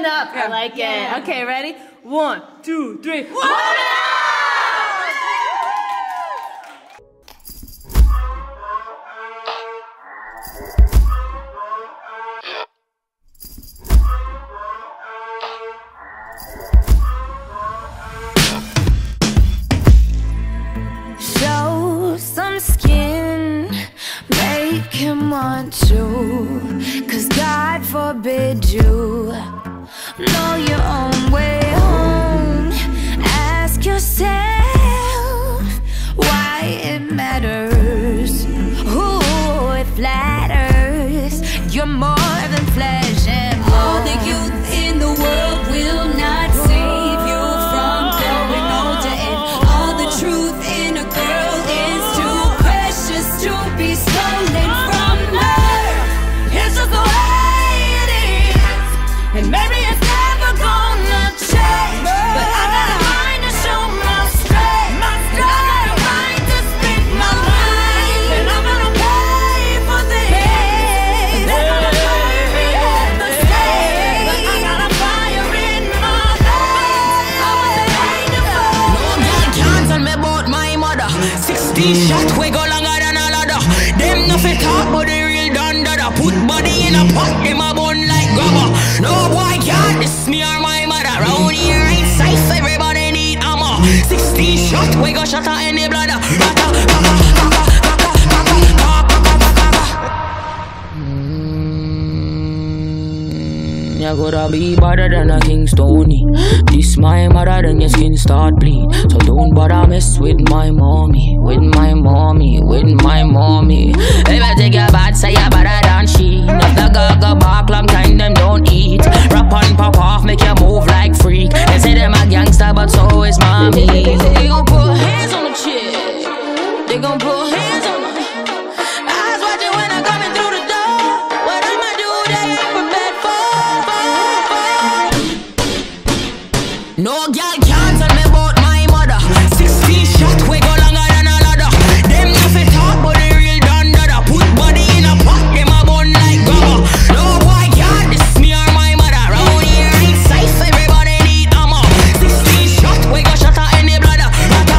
up. I like it. Okay, ready? 1, 2, 3. Warm it up! Show some skin, make him want to, 'cause God forbid you know your own way home. Ask yourself why it matters, who it flatters. You're more than flesh and blood. All the youth in the world will not save you from going on to end. All the truth in a girl is too precious to be stolen from her. It's just the way it is, and maybe it's never gonna change. But I got a mind to show my strength. I got a mind to speak my mind, and I'm gonna pay for this. They're gonna bury me at the stake, but I got a fire in my veins. I was made to fall. No girl can't tell me about my mother. 60 shots we go longer than a ladder. Them no fit talk but the real done dada. Put body in a pot, them a bun like grabber. No boy can't diss me or my mother. Round here ain't safe, everybody need armor. 60 shots we go shot her in the bladder. You gotta be better than a King Stony. This my mother, then your skin start bleed. So don't bother mess with my mommy, with my mommy, with my mommy. If I take your bad, say you're better than she. If the gaga bark, long time them don't eat. Rap and pop off, make you move like freak. They say them a gangster, but so is mommy. They gon' put hands on the chick. They gon' put hands on the. Eyes watching when I'm coming through the door. What I'ma do, they ain't prepared for. No girl can't tell me about my mother. 60 shots we go longer than a ladder. Them no fit talk but the real done dada. Put body in a pot, them a bun like grabber. No boy can't diss me or my mother. Round here ain't safe, everybody need armor. 60 shots we go shot her in the bladder.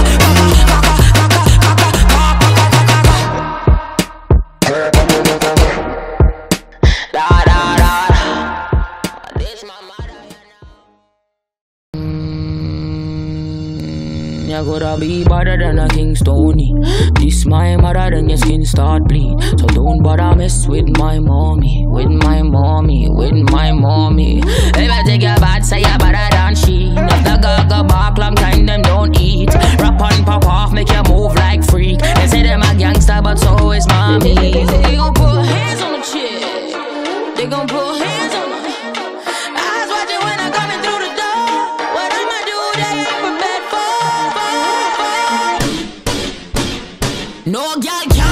This my mother, you gotta be better than a King Stony. This my mother, then your skin start bleed. So don't bother mess with my mommy, with my mommy, with my mommy. If I take your bad, say you're better than she. If the gaga bark, long time them don't eat. Rap and pop off, make you move like freak. They say them a gangster, but so is mommy. They gon' put hands on the chick. They gon' put hands on the. Eyes watching when I'm coming through the door. What I'ma do, they ain't prepared for. No girl can't